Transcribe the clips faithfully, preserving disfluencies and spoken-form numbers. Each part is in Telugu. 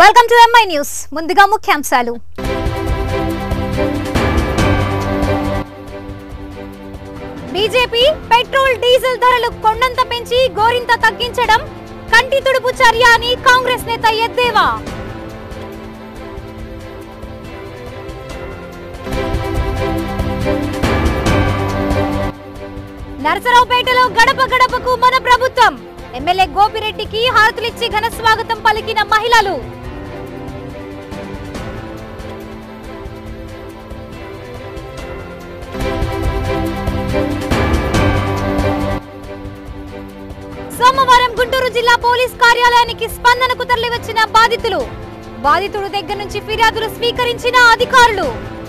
Welcome to MI news. ముందుగా ముఖ్యాంశాలు. బీజేపీ పెట్రోల్ డీజిల్ ధరలు కొండంత పెంచి గోరింత తగ్గించడం కంటి తుడుపు చర్య అని కాంగ్రెస్ నేత ఎద్దేవా. నరసరావుపేటలో గడప గడపకు మన ప్రభుత్వం ఎమ్మెల్యే గోపిరెడ్డికి హారతులిచ్చి ఘన స్వాగతం పలికిన మహిళలు. సోమవారం గుంటూరు జిల్లా పోలీస్ కార్యాలయానికి స్పందనకు తరలివచ్చిన బాధితులు. బాధితుడు దగ్గర నుంచి ఫిర్యాదులు స్వీకరించిన అధికారులు.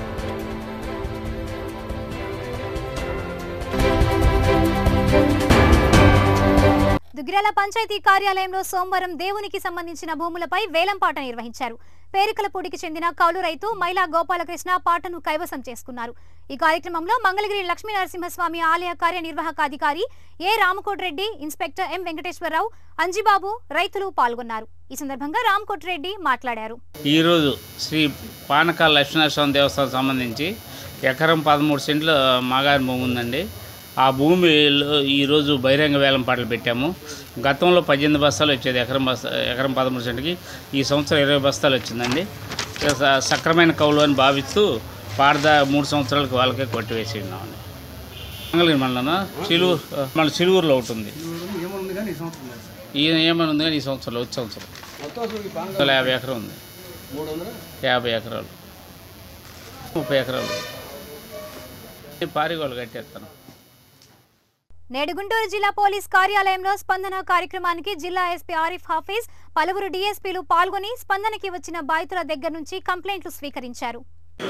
దుగ్గిరాల పంచాయతీ కార్యాలయంలో సోమవారం దేవునికి సంబంధించిన భూములపై వేలంపాట నిర్వహించారు. పేరికలపూడికి చెందిన కౌలు రైతు మైలా గోపాలకృష్ణ పాటను కైవసం చేసుకున్నారు. ఈ కార్యక్రమంలో మంగళగిరి లక్ష్మీ నరసింహస్వామి ఆలయ కార్యనిర్వాహక అధికారి A Ramakotireddy, inspector M Venkateswararao, Anjibabu రైతులు పాల్గొన్నారు. ఈ సందర్భంగా రామకోటిరెడ్డి మాట్లాడారు. ఈ రోజు శ్రీ పానకాల లక్ష్మీనరసింహ దేవస్థానం సంబంధించి ఎకరం పదమూడు సెంట్లు మాగారి భూమి ఉందండి. ఆ భూమిలో ఈరోజు బహిరంగ వేలం పాటలు పెట్టాము. గతంలో పద్దెనిమిది బస్తాలు వచ్చేది ఎకరం బస్తా ఎకరం పదమూడు సెంటుకి. ఈ సంవత్సరం ఇరవై బస్తాలు వచ్చిందండి. సక్రమైన కౌలు అని భావిస్తూ పాడదా మూడు సంవత్సరాలకు వాళ్ళకే కొట్టివేసి ఉన్నామండి. మంగళగిరి మండలం చిలువు మన చిలువురులో ఒకటి ఉంది. ఈయన ఏమైనా ఉంది కానీ ఈ సంవత్సరంలో వచ్చే సంవత్సరం యాభై ఎకరం ఉంది. యాభై ఎకరాలు ముప్పై ఎకరాలు పారిగోళ్ళు కట్టేస్తాను. నేడు గుంటూరు జిల్లా పోలీస్ కార్యాలయంలో స్పందన కార్యక్రమానికి జిల్లా ఎస్పీ ఆరిఫ్ హాఫీజ్, పలువురు డీఎస్పీలు పాల్గొని స్పందనకి వచ్చిన బాధితుల దగ్గర నుంచి కంప్లైంట్లు స్వీకరించారు.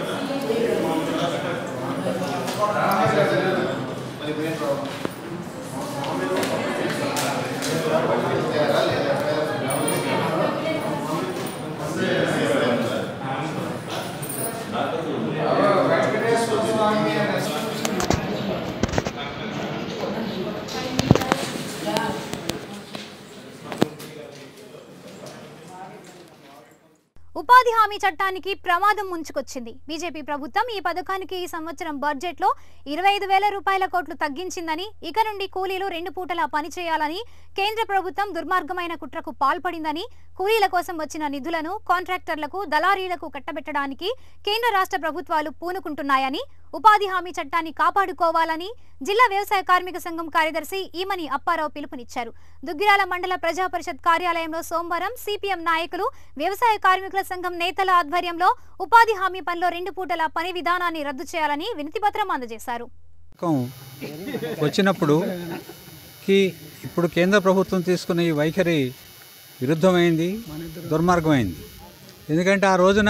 ఉపాధి హామీ చట్టానికి ప్రమాదం ముంచుకొచ్చింది. బీజేపీ ప్రభుత్వం ఈ పథకానికి ఈ సంవత్సరం బడ్జెట్ లో ఇరవై ఐదు వేల రూపాయల కోట్లు తగ్గించిందని, ఇక నుండి కూలీలు రెండు పూటలా పనిచేయాలని, కేంద్ర ప్రభుత్వం దుర్మార్గమైన కుట్రకు పాల్పడిందని, కూలీల కోసం వచ్చిన నిధులను కాంట్రాక్టర్లకు, దళారీలకు కట్టబెట్టడానికి కేంద్ర రాష్ట్ర ప్రభుత్వాలు పూనుకుంటున్నాయని, ఉపాధి హామీ చట్టాన్ని కాపాడుకోవాలని జిల్లా వ్యవసాయ కార్మిక సంఘం కార్యదర్శి ఈమని అప్పారావు పిలుపునిచ్చారు. దుగ్గిరాల మండల ప్రజా పరిషత్ కార్యాలయంలో సోమవారం సిపిఎం నాయకులు, వ్యవసాయ కార్మికుల సంఘం నేతల ఆధ్వర్యంలో ఉపాధి హామీ పనిలో రెండు పూటల పని విధానాన్ని రద్దు చేయాలని వినతిపత్రం అందజేశారు. వచ్చినప్పుడు ఇప్పుడు కేంద్ర ప్రభుత్వం తీసుకున్న ఈ వైఖరి విరుద్ధమైంది, దుర్మార్గమైంది. ఎందుకంటే ఆ రోజున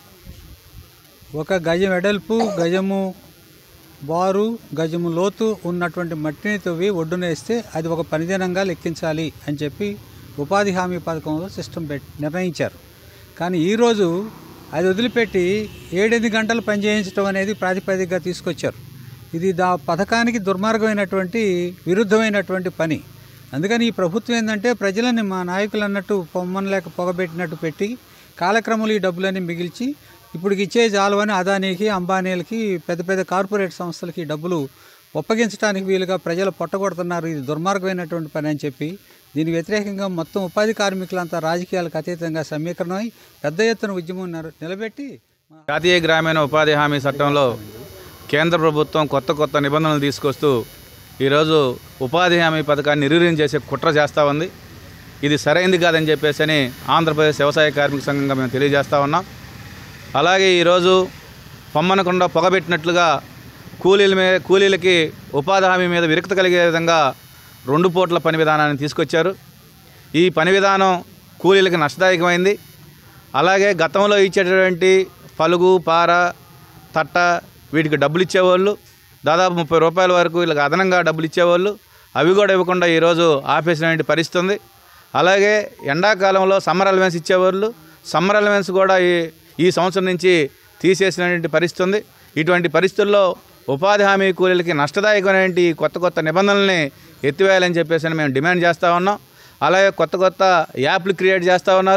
ఒక గజం వెడల్పు, గజము బారు, గజము లోతు ఉన్నటువంటి మట్టిని తవ్వి ఒడ్డున వేస్తే అది ఒక పనిదినంగా లెక్కించాలి అని చెప్పి ఉపాధి హామీ పథకంలో సిస్టమ్ పెట్టి నిర్ణయించారు. కానీ ఈరోజు అది వదిలిపెట్టి ఏడెనిమిది గంటలు పనిచేయించడం అనేది ప్రాతిపదికగా తీసుకొచ్చారు. ఇది దా పథకానికి దుర్మార్గమైనటువంటి విరుద్ధమైనటువంటి పని. అందుకని ఈ ప్రభుత్వం ఏంటంటే ప్రజలని మా నాయకులు అన్నట్టు పొమ్మనలేక పొగబెట్టినట్టు పెట్టి కాలక్రమంలో ఈ డబ్బులన్నీ మిగిల్చి ఇప్పుడు ఇచ్చే జాలువని అదానీకి, అంబానీలకి, పెద్ద పెద్ద కార్పొరేట్ సంస్థలకి డబ్బులు ఒప్పగించడానికి వీలుగా ప్రజలు పొట్టగొడుతున్నారు. ఇది దుర్మార్గమైనటువంటి పని అని చెప్పి దీని వ్యతిరేకంగా మొత్తం ఉపాధి కార్మికులంతా రాజకీయాలకు అతీతంగా సమీకరణమై పెద్ద ఎత్తున ఉద్యమం నిలబెట్టి జాతీయ గ్రామీణ ఉపాధి హామీ చట్టంలో కేంద్ర ప్రభుత్వం కొత్త కొత్త నిబంధనలు తీసుకొస్తూ ఈరోజు ఉపాధి హామీ పథకాన్ని నిర్వీర్యం చేసే కుట్ర చేస్తూ ఉంది. ఇది సరైనది కాదని చెప్పేసి అని ఆంధ్రప్రదేశ్ వ్యవసాయ కార్మిక సంఘంగా మేము తెలియజేస్తూ ఉన్నాం. అలాగే ఈరోజు పొమ్మనకుండా పొగబెట్టినట్లుగా కూలీల మీద కూలీలకి ఉపాధి హామీ మీద విరక్తి కలిగే విధంగా రెండు పూట్ల పని విధానాన్ని తీసుకొచ్చారు. ఈ పని విధానం కూలీలకి నష్టదాయకమైంది. అలాగే గతంలో ఇచ్చేటటువంటి పలుగు, పార, తట్ట వీటికి డబ్బులు ఇచ్చేవాళ్ళు, దాదాపు ముప్పై రూపాయల వరకు వీళ్ళకి అదనంగా డబ్బులు ఇచ్చేవాళ్ళు, అవి కూడా ఇవ్వకుండా ఈరోజు ఆపేసినటువంటి పరిస్థితి ఉంది. అలాగే ఎండాకాలంలో సమ్మర్ అలవెన్స్ ఇచ్చేవాళ్ళు, సమ్మర్ అలవెన్స్ కూడా ఈ ఈ సంవత్సరం నుంచి తీసేసినటువంటి పరిస్థితి ఉంది. ఇటువంటి పరిస్థితుల్లో ఉపాధి హామీ కూలీలకి నష్టదాయకమైనటువంటి కొత్త కొత్త నిబంధనల్ని ఎత్తివేయాలని చెప్పేసి మేము డిమాండ్ చేస్తూ ఉన్నాం. అలాగే కొత్త కొత్త యాప్లు క్రియేట్ చేస్తూ ఉన్నారు.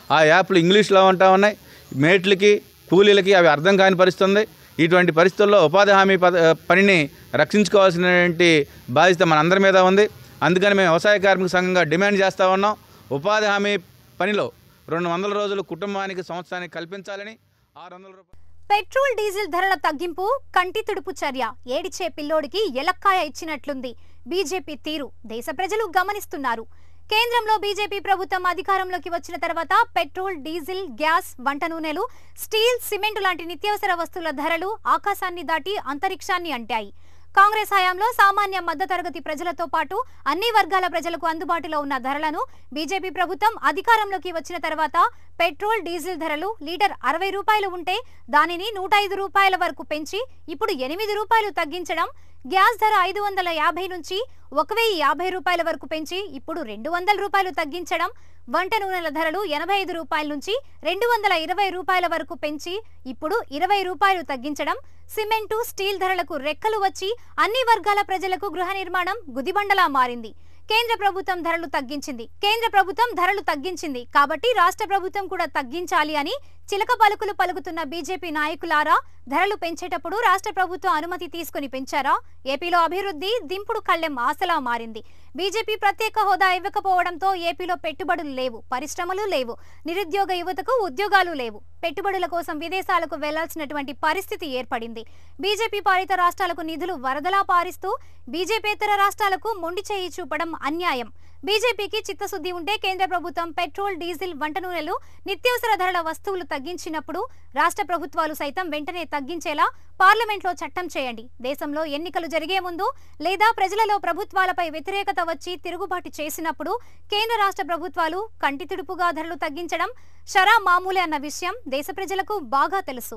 ఆ యాప్లు ఇంగ్లీష్లో ఉంటా ఉన్నాయి. మేట్లకి కూలీలకి అవి అర్థం కాని పరిస్థితి ఉంది. ఇటువంటి పరిస్థితుల్లో ఉపాధి హామీ పద పనిని రక్షించుకోవాల్సినటువంటి బాధ్యత మనందరి మీద ఉంది. అందుకని మేము వ్యవసాయ కార్మిక సంఘంగా డిమాండ్ చేస్తూ ఉన్నాం. ఉపాధి హామీ పనిలో రెండు వందల రోజులు కుటుంబానికి సంవత్సరానికి కల్పించాలని ఆరు వందల రూపాయలు. పెట్రోల్ డీజిల్ ధరల తగ్గింపు కంటి తుడుపు చర్య. ఏడిచే పిల్లోడికి ఎలక్కాయ ఇచ్చినట్లుంది బీజేపీ తీరు. దేశ ప్రజలు గమనిస్తున్నారు. కేంద్రంలో బీజేపీ ప్రభుత్వం అధికారంలోకి వచ్చిన తర్వాత పెట్రోల్, డీజిల్, గ్యాస్, వంట నూనెలు, స్టీల్, సిమెంట్ లాంటి నిత్యావసర వస్తువుల ధరలు ఆకాశాన్ని దాటి అంతరిక్షాన్ని అంటాయి. కాంగ్రెస్ హయాంలో సామాన్య మధ్యతరగతి ప్రజలతో పాటు అన్ని వర్గాల ప్రజలకు అందుబాటులో ఉన్న ధరలను బీజేపీ ప్రభుత్వం అధికారంలోకి వచ్చిన తర్వాత పెట్రోల్, డీజిల్ ధరలు లీటర్ అరవై రూపాయలు ఉంటే దానిని నూట ఐదు రూపాయల వరకు పెంచి ఇప్పుడు ఎనిమిది రూపాయలు తగ్గించడం, గ్యాస్ ధర ఐదు వందల యాభై నుంచి ఒక వెయ్యి యాభై రూపాయల వరకు పెంచి ఇప్పుడు రెండు వందల రూపాయలు తగ్గించడం, వంట నూనెల ధరలు ఎనభై ఐదు రూపాయల నుంచి రెండు వందల ఇరవై రూపాయల వరకు పెంచి ఇప్పుడు ఇరవై రూపాయలు తగ్గించడం, సిమెంటు, స్టీల్ ధరలకు రెక్కలు వచ్చి అన్ని వర్గాల ప్రజలకు గృహ నిర్మాణం గుదిబండలా మారింది. కేంద్ర ప్రభుత్వం ధరలు తగ్గించింది కేంద్ర ప్రభుత్వం ధరలు తగ్గించింది కాబట్టి రాష్ట్ర ప్రభుత్వం కూడా తగ్గించాలి అని చిలక పలుకులు పలుకుతున్న బీజేపీ నాయకులారా, ధరలు పెంచేటప్పుడు రాష్ట్ర ప్రభుత్వం అనుమతి తీసుకుని పెంచారా? ఏపీలో అభివృద్ధి దింపుడు కళ్ళెం ఆశలా మారింది. బీజేపీ ప్రత్యేక హోదా ఇవ్వకపోవడంతో ఏపీలో పెట్టుబడులు లేవు, పరిశ్రమలు లేవు, నిరుద్యోగ యువతకు ఉద్యోగాలు లేవు. పెట్టుబడుల కోసం విదేశాలకు వెళ్లాల్సినటువంటి పరిస్థితి ఏర్పడింది. బీజేపీ పాలిత రాష్ట్రాలకు నిధులు వరదలా పారిస్తూ బీజేపీతర రాష్ట్రాలకు మొండి చేయి చూపడం అన్యాయం. బీజేపీకి చిత్తశుద్ధి ఉంటే కేంద్ర ప్రభుత్వం పెట్రోల్, డీజిల్, వంట నూనెలు, నిత్యావసర ధరల వస్తువులు తగ్గించినప్పుడు రాష్ట్ర ప్రభుత్వాలు సైతం వెంటనే తగ్గించేలా పార్లమెంట్లో చట్టం చేయండి. దేశంలో ఎన్నికలు జరిగే ముందు లేదా ప్రజలలో ప్రభుత్వాలపై వ్యతిరేకత వచ్చి తిరుగుబాటు చేసినప్పుడు కేంద్ర రాష్ట్ర ప్రభుత్వాలు కంటి తుడుపుగా ధరలు తగ్గించడం షరా మామూలే అన్న విషయం దేశ ప్రజలకు బాగా తెలుసు.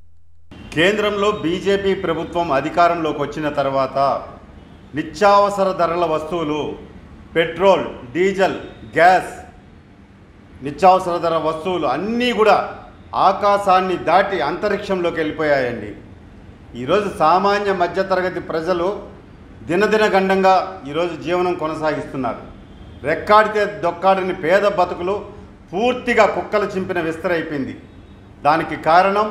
కేంద్రంలో బీజేపీ ప్రభుత్వం అధికారంలోకి వచ్చిన తర్వాత నిత్యావసర ధరల వస్తువులు, పెట్రోల్, డీజిల్, గ్యాస్, నిత్యావసర ధర వస్తువులు అన్నీ కూడా ఆకాశాన్ని దాటి అంతరిక్షంలోకి వెళ్ళిపోయాయండి. ఈరోజు సామాన్య మధ్యతరగతి ప్రజలు దినదిన గండంగా ఈరోజు జీవనం కొనసాగిస్తున్నారు. రెక్కాడితే దొక్కాడిని పేద బతుకులు పూర్తిగా కుక్కలు చింపిన విస్తరైపోయింది. దానికి కారణం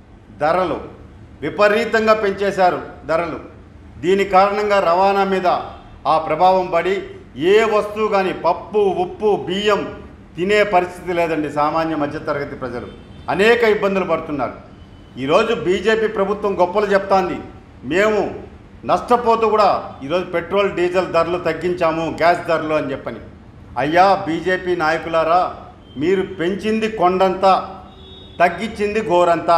ధరలు విపరీతంగా పెంచేశారు. ధరలు దీని కారణంగా రవాణా మీద ఆ ప్రభావం పడి ఏ వస్తువు కానీ పప్పు, ఉప్పు, బియ్యం తినే పరిస్థితి లేదండి. సామాన్య మధ్యతరగతి ప్రజలు అనేక ఇబ్బందులు పడుతున్నారు. ఈరోజు బీజేపీ ప్రభుత్వం గొప్పలు చెప్తాంది, మేము నష్టపోతూ కూడా ఈరోజు పెట్రోల్, డీజిల్ ధరలు తగ్గించాము, గ్యాస్ ధరలు అని చెప్పని. అయ్యా బీజేపీ నాయకులారా, మీరు పెంచింది కొండంతా, తగ్గించింది గోరంతా.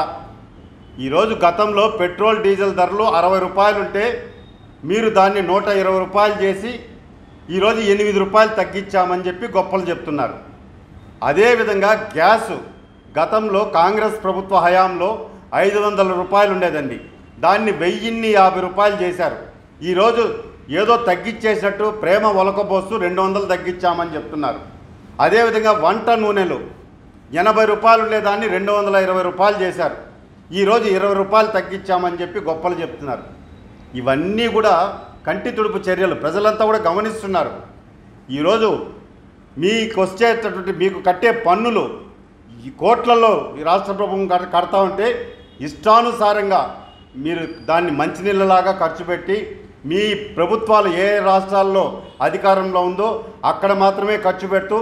ఈరోజు గతంలో పెట్రోల్, డీజిల్ ధరలు అరవై రూపాయలు ఉంటే మీరు దాన్ని నూట ఇరవై రూపాయలు చేసి ఈరోజు ఎనిమిది రూపాయలు తగ్గించామని చెప్పి గొప్పలు చెప్తున్నారు. అదేవిధంగా గ్యాసు గతంలో కాంగ్రెస్ ప్రభుత్వ హయాంలో ఐదు వందల రూపాయలు ఉండేదండి, దాన్ని వెయ్యిన్ని యాభై రూపాయలు చేశారు. ఈరోజు ఏదో తగ్గించేసినట్టు ప్రేమ ఒలకబోస్తూ రెండు వందలు తగ్గించామని చెప్తున్నారు. అదేవిధంగా వంట నూనెలు ఎనభై రూపాయలు ఉండేదాన్ని రెండు వందల ఇరవై రూపాయలు చేశారు. ఈరోజు ఇరవై రూపాయలు తగ్గించామని చెప్పి గొప్పలు చెప్తున్నారు. ఇవన్నీ కూడా కంటి తుడుపు చర్యలు, ప్రజలంతా కూడా గమనిస్తున్నారు. ఈరోజు మీకు వచ్చేటటువంటి మీకు కట్టే పన్నులు ఈ కోట్లలో ఈ రాష్ట్ర ప్రభుత్వం కడతా ఉంటే ఇష్టానుసారంగా మీరు దాన్ని మంచినీళ్ళలాగా ఖర్చు పెట్టి మీ ప్రభుత్వాలు ఏ రాష్ట్రాల్లో అధికారంలో ఉందో అక్కడ మాత్రమే ఖర్చు పెడుతూ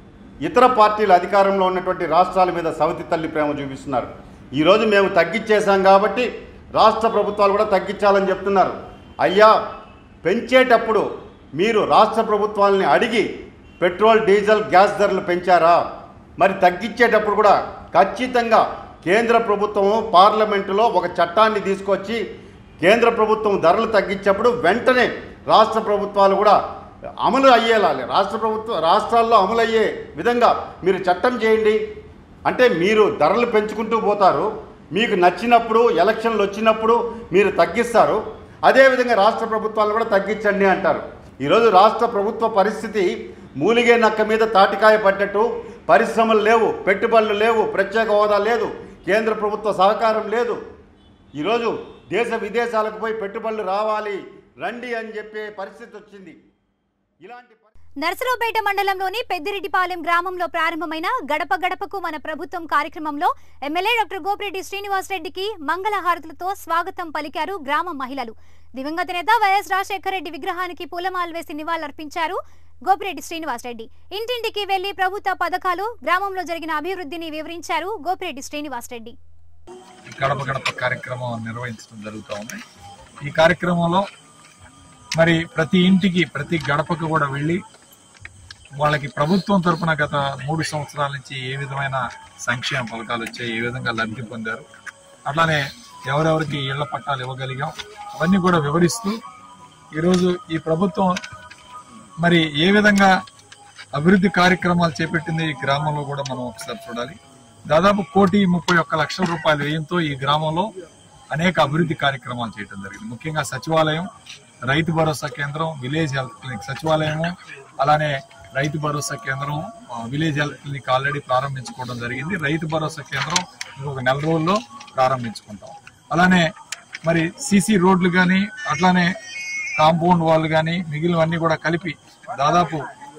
ఇతర పార్టీలు అధికారంలో ఉన్నటువంటి రాష్ట్రాల మీద సవతి తల్లి ప్రేమ చూపిస్తున్నారు. ఈరోజు మేము తగ్గించేశాం కాబట్టి రాష్ట్ర ప్రభుత్వాలు కూడా తగ్గించాలని చెప్తున్నారు. అయ్యా పెంచేటప్పుడు మీరు రాష్ట్ర ప్రభుత్వాలని అడిగి పెట్రోల్, డీజిల్, గ్యాస్ ధరలు పెంచారా? మరి తగ్గించేటప్పుడు కూడా ఖచ్చితంగా కేంద్ర ప్రభుత్వం పార్లమెంటులో ఒక చట్టాన్ని తీసుకొచ్చి కేంద్ర ప్రభుత్వం ధరలు తగ్గించేప్పుడు వెంటనే రాష్ట్ర ప్రభుత్వాలు కూడా అమలు అయ్యేలా, రాష్ట్ర ప్రభుత్వ రాష్ట్రాల్లో అమలు అయ్యే విధంగా మీరు చట్టం చేయండి. అంటే మీరు ధరలు పెంచుకుంటూ పోతారు, మీకు నచ్చినప్పుడు ఎలక్షన్లు వచ్చినప్పుడు మీరు తగ్గిస్తారు, అదేవిధంగా రాష్ట్ర ప్రభుత్వాలు కూడా తగ్గించండి అంటారు. ఈరోజు రాష్ట్ర ప్రభుత్వ పరిస్థితి మూలిగే నక్క మీద తాటికాయ పడ్డట్టు. పరిశ్రమలు లేవు, పెట్టుబడులు లేవు, ప్రత్యేక హోదా లేదు, కేంద్ర ప్రభుత్వ సహకారం లేదు. ఈరోజు దేశ విదేశాలకు పోయి పెట్టుబడులు రావాలి రండి అని చెప్పే పరిస్థితి వచ్చింది. ఇలాంటి నర్సరావుపేట మండలంలోని పెద్దిరెడ్డిపాలెం గ్రామంలో ప్రారంభమైన గడప గడపకు మన ప్రభుత్వం కార్యక్రమంలో ఎమ్మెల్యే డాక్టర్ గోపిరెడ్డి శ్రీనివాస్ రెడ్డికి మంగళహారతులతో స్వాగతం పలికారు గ్రామ మహిళలు. దివంగత నేత వైఎస్ రాజశేఖర రెడ్డి విగ్రహానికి పూలమాలలు వేసి నివాళులర్పించారు గోపిరెడ్డి శ్రీనివాస్ రెడ్డి. ఇంటింటికి వెళ్లి ప్రభుత్వ పథకాలు, గ్రామంలో జరిగిన అభివృద్ధిని వివరించారు గోపిరెడ్డి శ్రీనివాస్ రెడ్డి. గడప గడప కార్యక్రమం నిర్వహించడం జరుగుతూ ఉంది. ఈ కార్యక్రమంలో మరి ప్రతి ఇంటికి ప్రతి గడపకు కూడా వెళ్ళి వాళ్ళకి ప్రభుత్వం తరఫున గత మూడు సంవత్సరాల నుంచి ఏ విధమైన సంక్షేమ పథకాలు వచ్చాయి, ఏ విధంగా లబ్ధి పొందారు, అట్లానే ఎవరెవరికి ఇళ్ల పట్టాలు ఇవ్వగలిగాం, అవన్నీ కూడా వివరిస్తూ ఈరోజు ఈ ప్రభుత్వం మరి ఏ విధంగా అభివృద్ధి కార్యక్రమాలు చేపట్టింది ఈ గ్రామంలో కూడా మనం ఒకసారి చూడాలి. దాదాపు కోటి ముప్పై ఒక్క లక్షల రూపాయల వ్యయంతో ఈ గ్రామంలో అనేక అభివృద్ధి కార్యక్రమాలు చేయడం జరిగింది. ముఖ్యంగా సచివాలయం, రైతు భరోసా కేంద్రం, విలేజ్ హెల్త్ క్లినిక్, సచివాలయము అలానే రైతు భరోసా కేంద్రం, విలేజ్ హెల్త్ క్లినిక్ ఆల్రెడీ ప్రారంభించుకోవడం జరిగింది. రైతు భరోసా కేంద్రం ఇంకొక నెల రోజుల్లో ప్రారంభించుకుంటాం. అలానే మరి సీసీ రోడ్లు కానీ అట్లానే కాంపౌండ్ వాళ్ళు కానీ మిగిలినవన్నీ కూడా కలిపి దాదాపు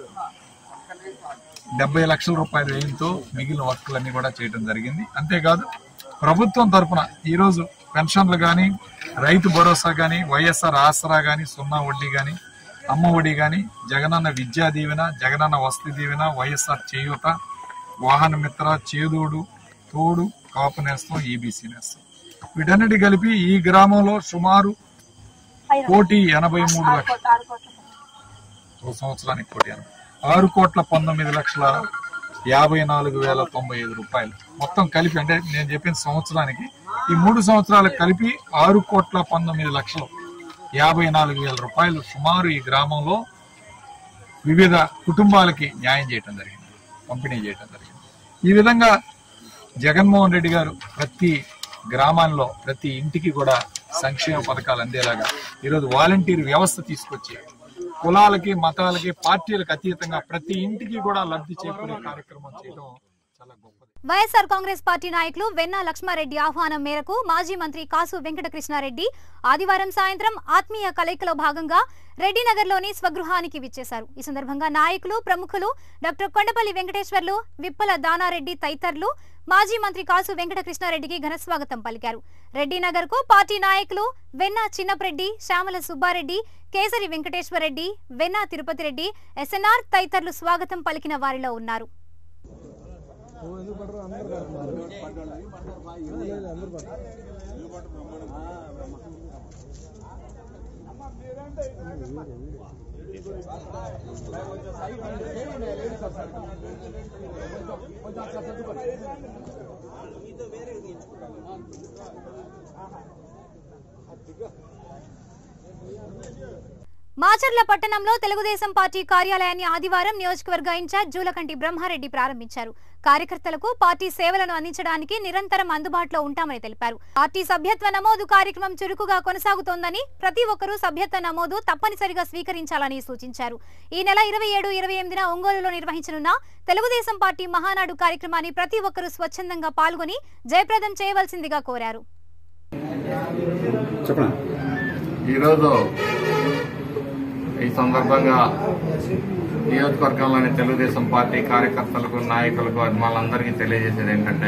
డెబ్బై లక్షల రూపాయల వ్యయంతో మిగిలిన వర్కులన్నీ కూడా చేయడం జరిగింది. అంతేకాదు ప్రభుత్వం తరఫున ఈరోజు పెన్షన్లు కానీ, రైతు భరోసా కానీ, వైఎస్ఆర్ ఆసరా కానీ, సున్నా వడ్డీ కానీ, అమ్మ ఒడి కానీ, జగనన్న విద్యా దీవెన, జగనన్న వసతి దీవెన, వైఎస్ఆర్ చేయూత, వాహన మిత్ర, చేదోడు, తోడు, కాపు నేస్తం, ఈబీసీ నేస్తం, వీటన్నిటి కలిపి ఈ గ్రామంలో సుమారు కోటి ఎనభై మూడు లక్షల సంవత్సరానికి కోటి ఎనభై ఆరు కోట్ల పంతొమ్మిది లక్షల యాభై నాలుగు వేల తొంభై ఐదు రూపాయలు మొత్తం కలిపి, అంటే నేను చెప్పిన సంవత్సరానికి ఈ మూడు సంవత్సరాలకు కలిపి ఆరు కోట్ల పంతొమ్మిది లక్షలు యాభై నాలుగు వేల రూపాయలు సుమారు ఈ గ్రామంలో వివిధ కుటుంబాలకి న్యాయం చేయటం జరిగింది, పంపిణీ చేయటం జరిగింది. ఈ విధంగా జగన్మోహన్ రెడ్డి గారు ప్రతి గ్రామాల్లో ప్రతి ఇంటికి కూడా సంక్షేమ పథకాలు అందేలాగా ఈరోజు వాలంటీర్ వ్యవస్థ తీసుకొచ్చి కులాలకి, మతాలకి, పార్టీలకు అతీతంగా ప్రతి ఇంటికి కూడా లబ్ధి చేకూరే కార్యక్రమం చేయడం చాలా గొప్పది. వైఎస్ఆర్ కాంగ్రెస్ పార్టీ నాయకులు వెన్నా లక్ష్మారెడ్డి ఆహ్వానం మేరకు మాజీ మంత్రి కాసు వెంకటకృష్ణారెడ్డి ఆదివారం సాయంత్రం ఆత్మీయ కలయికలో భాగంగా రెడ్డినగర్లోని స్వగృహానికి విచ్చేశారు. ఈ సందర్భంగా నాయకులు, ప్రముఖులు డాక్టర్ కొండపల్లి వెంకటేశ్వర్లు, విప్పల దానారెడ్డి తదితరులు మాజీ మంత్రి కాసు వెంకటకృష్ణారెడ్డికి ఘనస్వాగతం పలికారు. రెడ్డినగర్ కు పార్టీ నాయకులు వెన్నా చిన్నప్రెడ్డి, శ్యామల సుబ్బారెడ్డి, కేసరి వెంకటేశ్వరరెడ్డి, వెన్నా తిరుపతి రెడ్డి, ఎస్ఎన్ఆర్ తదితరులు స్వాగతం పలికిన వారిలో ఉన్నారు. మాచర్ల పట్టణంలో తెలుగుదేశం పార్టీ కార్యాలయాన్ని ఆదివారం నియోజకవర్గ ఇన్ఛార్జ్ జూలకంటి బ్రహ్మారెడ్డి ప్రారంభించారు. కార్యకర్తలకు పార్టీ సేవలను అందించడానికి నిరంతరం అందుబాటులో ఉంటామని తెలిపారు. పార్టీ సభ్యత్వ నమోదు కార్యక్రమం చురుకుగా కొనసాగుతోందని, ప్రతి ఒక్కరూ సభ్యత్వ నమోదు తప్పనిసరిగా స్వీకరించాలని సూచించారు. ఈ నెల ఇరవై ఏడు ఇరవై ఎనిమిదిన ఒంగోలులో నిర్వహించనున్న తెలుగుదేశం పార్టీ మహానాడు కార్యక్రమాన్ని ప్రతి ఒక్కరూ స్వచ్ఛందంగా పాల్గొని జయప్రదం చేయవలసిందిగా కోరారు. ఈరోజు ఈ సందర్భంగా నియోజకవర్గంలోని తెలుగుదేశం పార్టీ కార్యకర్తలకు, నాయకులకు, అభిమానులందరికీ తెలియజేసేది ఏంటంటే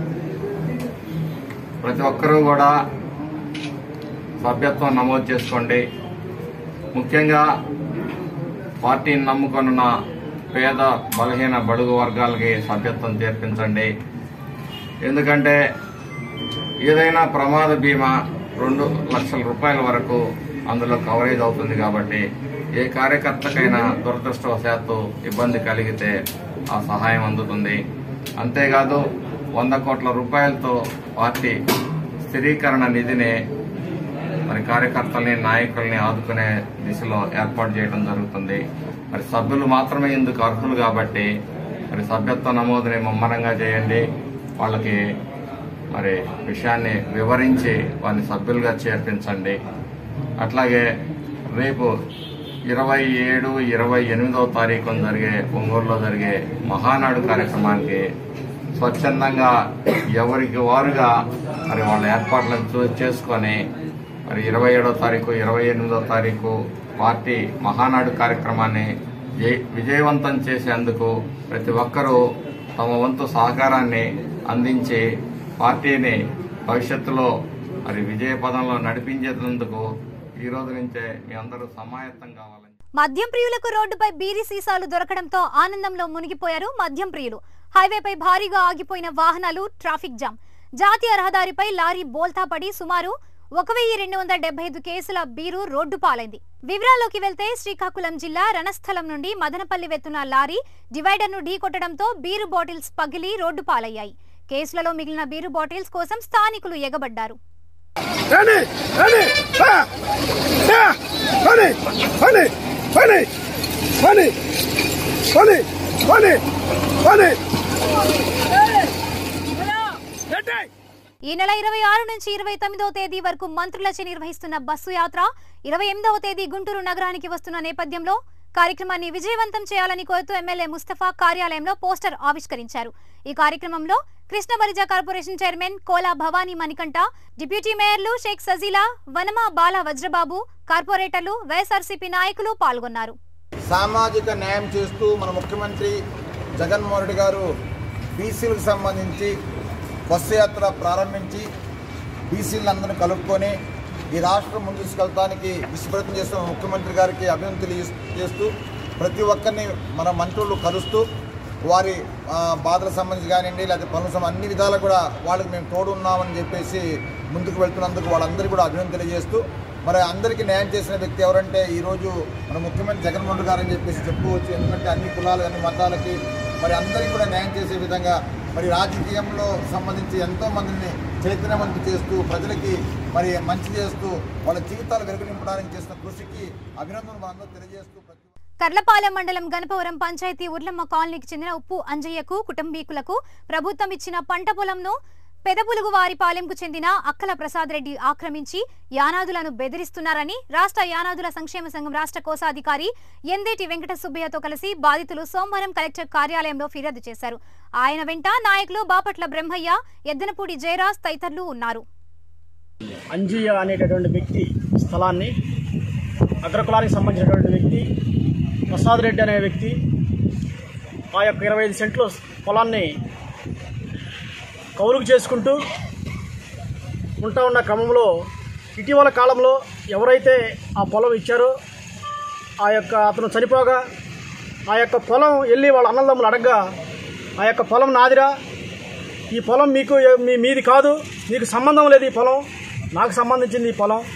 ప్రతి ఒక్కరూ కూడా సభ్యత్వం నమోదు చేసుకోండి. ముఖ్యంగా పార్టీని నమ్ముకొనున్న పేద, బలహీన, బడుగు వర్గాలకి సభ్యత్వం చేర్పించండి. ఎందుకంటే ఏదైనా ప్రమాద బీమా రెండు లక్షల రూపాయల వరకు అందులో కవరేజ్ అవుతుంది. కాబట్టి ఏ కార్యకర్తకైనా దురదృష్టవశాత్తు ఇబ్బంది కలిగితే ఆ సహాయం అందుతుంది. అంతేకాదు వంద కోట్ల రూపాయలతో పార్టీ స్థిరీకరణ నిధిని మరి కార్యకర్తల్ని, నాయకుల్ని ఆదుకునే దిశలో ఏర్పాటు చేయడం జరుగుతుంది. మరి సభ్యులు మాత్రమే ఇందుకు అర్హులు కాబట్టి మరి సభ్యత్వ నమోదుని ముమ్మరంగా చేయండి. వాళ్ళకి మరి విషయాన్ని వివరించి వారిని సభ్యులుగా చేర్పించండి. అట్లాగే రేపు ఇరవై ఏడు ఇరవై ఎనిమిదవ తారీఖున జరిగే ఒంగోలులో జరిగే మహానాడు కార్యక్రమానికి స్వచ్ఛందంగా ఎవరికి వారుగా మరి వాళ్ళ ఏర్పాట్లను చేసుకొని మరి ఇరవై ఏడవ తారీఖు ఇరవై ఎనిమిదవ తారీఖు పార్టీ మహానాడు కార్యక్రమాన్ని విజయవంతం చేసేందుకు ప్రతి ఒక్కరూ తమ వంతు సహకారాన్ని అందించి పార్టీని భవిష్యత్తులో మరి విజయ పదంలో నడిపించేందుకు ఈ రోజు నుంచే మీ అందరూ సమాయత్తం కావాలని. మద్యం ప్రియులకు రోడ్డుపై బీరి సీసాలు దొరకడంతో ఆనందంలో మునిగిపోయారు మద్యం ప్రియులు. హైవేపై భారీగా ఆగిపోయిన వాహనాలు, ట్రాఫిక్ జామ్. జాతీయ రహదారిపై లారీ బోల్తా పడి సుమారు ఒక వెయ్యి రెండు వందల డెబ్బై ఐదు కేసుల బీరు రోడ్డు పాలైంది. వివరాల్లోకి వెళ్తే శ్రీకాకుళం జిల్లా రణస్థలం నుండి మదనపల్లి వెత్తున్న లారీ డివైడర్ను ఢీకొట్టడంతో బీరు బాటిల్స్ పగిలి రోడ్డు పాలయ్యాయి. కేసులలో మిగిలిన బీరు బాటిల్స్ కోసం స్థానికులు ఎగబడ్డారు. ఈ నెల ఇరవై ఆరు నుంచి ఇరవై తొమ్మిదవ తేదీ వరకు మంత్రులచే నిర్వహిస్తున్న బస్సు యాత్ర ఇరవై ఎనిమిదవ తేదీ గుంటూరు నగరానికి వస్తున్న నేపథ్యంలో కార్యక్రమాన్ని విజయవంతం చేయాలని కోరుతూ ఎమ్మెల్యే ముస్తఫా కార్యాలయంలో పోస్టర్ ఆవిష్కరించారు. ఈ కార్యక్రమంలో Krishnabalija corporation chairman Kola Bhavani Manikanta, deputy మేయర్లు షేక్ సజీలా, వనమా బాల వజ్రబాబు, కార్పొరేటర్లు, వైఎస్ఆర్సీపీ నాయకులు పాల్గొన్నారు. సామాజిక న్యాయం చేస్తూ మన ముఖ్యమంత్రి జగన్మోహన్ రెడ్డి గారు బీసీలకు సంబంధించి బస్సు యాత్ర ప్రారంభించి బీసీలందరినీ కలుపుకొని ఈ రాష్ట్రం ముందు తీసుకెళ్తానికి విశ్వప్రయత్నం చేస్తున్న ముఖ్యమంత్రి గారికి అభినందనలు చేస్తూ ప్రతి ఒక్కరిని మన మంత్రులు కలుస్తూ వారి బాధలకు సంబంధించి కానివ్వండి లేకపోతే పనుల సంబంధించి అన్ని విధాలు కూడా వాళ్ళకి మేము తోడు ఉన్నామని చెప్పేసి ముందుకు వెళ్తున్నందుకు వాళ్ళందరికీ కూడా అభినందన తెలియజేస్తూ మరి అందరికీ న్యాయం చేసిన వ్యక్తి ఎవరంటే ఈరోజు మన ముఖ్యమంత్రి జగన్మోహన్ రెడ్డి గారు అని చెప్పేసి చెప్పుకోవచ్చు. ఎందుకంటే అన్ని కులాలు అన్ని మతాలకి మరి అందరికీ కూడా న్యాయం చేసే విధంగా మరి రాజకీయంలో సంబంధించి ఎంతో మందిని చైతన్యవంతం చేస్తూ ప్రజలకి మరి మంచి చేస్తూ వాళ్ళ జీవితాలు వెలుగునింపడానికి చేసిన కృషికి అభినందనలు మనందరూ తెలియజేస్తూ కర్లపాలెం మండలం గణపవరం పంచాయతీ ఉర్లమ్మ కాలనీకి చెందిన ఉప్పు అంజయ్యకు కుటుంబీకులకు ప్రభుత్వం ఇచ్చిన పంట పొలంను పెదపులుగు వారిపాలెంకు చెందిన అక్కల ప్రసాద్ రెడ్డి ఆక్రమించి యానాదులను బెదిరిస్తున్నారని రాష్ట్ర యానాదుల సంక్షేమ సంఘం రాష్ట్ర కోశాధికారి ఎందేటి వెంకట సుబ్బయ్యతో కలిసి బాధితులు సోమవారం కలెక్టర్ కార్యాలయంలో ఫిర్యాదు చేశారు. ఆయన వెంట నాయకులు బాపట్ల బ్రహ్మయ్య, ఎద్దనపూడి జయరాజ్ తదితరులు ఉన్నారు. అంజయ్య అనేటటువంటి వ్యక్తి స్థలాన్ని అగ్రకులానికి సంబంధించినటువంటి వ్యక్తి ప్రసాద్ రెడ్డి అనే వ్యక్తి ఆ యొక్క ఇరవై ఐదు సెంట్లు పొలాన్ని కౌలుకు చేసుకుంటూ ఉంటా ఉన్న క్రమంలో ఇటీవల కాలంలో ఎవరైతే ఆ పొలం ఇచ్చారో ఆ యొక్క అతను చనిపోగా ఆ యొక్క పొలం వెళ్ళి వాళ్ళ అన్నదమ్ములు అడగగా ఆ యొక్క పొలం నాదిరా, ఈ పొలం మీకు మీ మీది కాదు, మీకు సంబంధం లేదు, ఈ పొలం నాకు సంబంధించింది, ఈ పొలం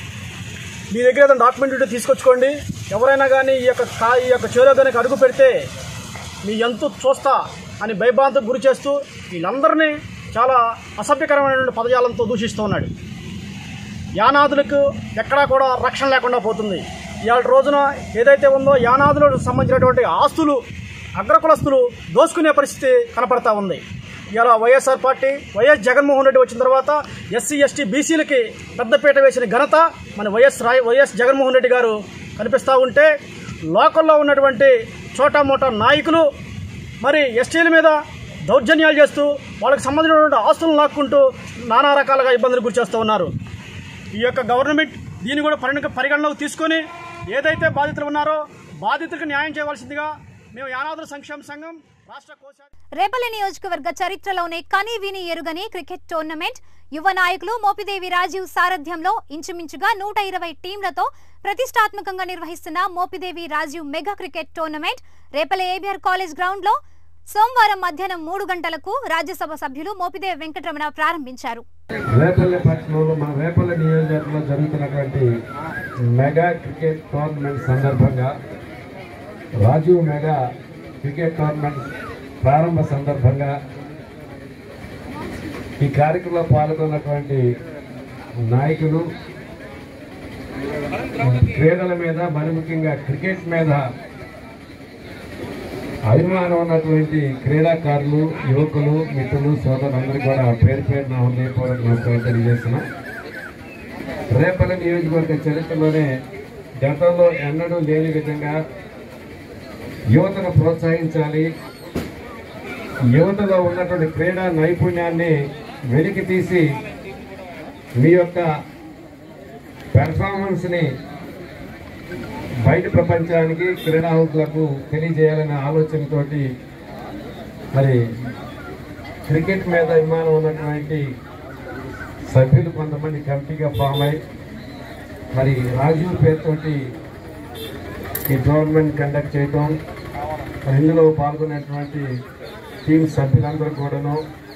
మీ దగ్గర ఏదైనా డాక్యుమెంట్ ఉంటే తీసుకొచ్చుకోండి, ఎవరైనా కానీ ఈ యొక్క కా ఈ యొక్క చేలోగానికి అడుగు పెడితే మీ ఎంత చూస్తా అని భయభ్రాంతికి గురి చేస్తూ వీళ్ళందరినీ చాలా అసభ్యకరమైనటువంటి పదజాలంతో దూషిస్తూ ఉన్నాడు. యానాదులకు ఎక్కడా కూడా రక్షణ లేకుండా పోతుంది. ఇవాళ రోజున ఏదైతే ఉందో యానాదులకు సంబంధించినటువంటి ఆస్తులు అగ్రకులస్తులు దోసుకునే పరిస్థితి కనపడతా ఉంది. ఇలా YSR party YS Jaganmohan Reddy వచ్చిన తర్వాత ఎస్సీ ఎస్టీ బీసీలకి పెద్దపీట వేసిన ఘనత మన వైఎస్ రాయ్ వైఎస్ జగన్మోహన్ రెడ్డి గారు కనిపిస్తూ ఉంటే లోకల్లో ఉన్నటువంటి చోటా మోటా నాయకులు మరి ఎస్టీల మీద దౌర్జన్యాలు చేస్తూ వాళ్ళకి సంబంధించినటువంటి ఆస్తులను లాక్కుంటూ నానా రకాలుగా ఇబ్బందులు గురి చేస్తూ ఉన్నారు. ఈ యొక్క గవర్నమెంట్ దీన్ని కూడా పరిగణ పరిగణలోకి తీసుకొని ఏదైతే బాధితులు ఉన్నారో బాధితులకు న్యాయం చేయవలసిందిగా మేము యానాదుల సంక్షేమ సంఘం రాష్ట్ర కోశ రేపల్లి నియోజకవర్గ చరిత్రలోనే కని విని ఎరుగని క్రికెట్ టోర్నమెంట్ యువ నాయకులు మోపిదేవి రాజీవ్ సారథ్యంలో ఇంచుమించుగా నూట ఇరవై టీంలతో ప్రతిష్టాత్మకంగా నిర్వహిస్తున్న Mopidevi Rajiv mega cricket tournament Repalle ABR college ground లో సోమవారం మధ్యాహ్నం మూడు గంటలకు రాజ్యసభ సభ్యులు మోపిదేవి వెంకటరమణ ప్రారంభించారు. రేపల్లి పట్టణంలో మన రేపల్లి నియోజకవర్గంలో జరుగుతున్నటువంటి మెగా క్రికెట్ టోర్నమెంట్ సందర్భంగా రాజీవ్ మెగా క్రికెట్ టోర్నమెంట్ ప్రారంభ సందర్భంగా ఈ కార్యక్రమంలో పాల్గొన్నటువంటి నాయకులు క్రీడల మీద మరి ముఖ్యంగా క్రికెట్ మీద అభిమానం ఉన్నటువంటి క్రీడాకారులు, యువకులు, మిత్రులు, సోదరులందరూ కూడా పేరు పేరున హృదయపూర్వక నమస్కారం తెలియజేస్తున్నాం. రేపల్లి నియోజకవర్గ చరిత్రలోనే గతంలో ఎన్నడూ లేని విధంగా యువతను ప్రోత్సహించాలి, యువతలో ఉన్నటువంటి క్రీడా నైపుణ్యాన్ని వెలికి తీసి మీ యొక్క పెర్ఫార్మెన్స్ని బయట ప్రపంచానికి క్రీడాహుతులకు తెలియజేయాలనే ఆలోచనతోటి మరి క్రికెట్ మీద అభిమానం ఉన్నటువంటి సభ్యులు కొంతమంది కమిటీగా ఫామ్ అయి మరి రాజీవ్ పేరుతోటి ఈ టోర్నమెంట్ కండక్ట్ చేయటం, ఇందులో పాల్గొనేటువంటి టీం సభ్యులందరూ కూడాను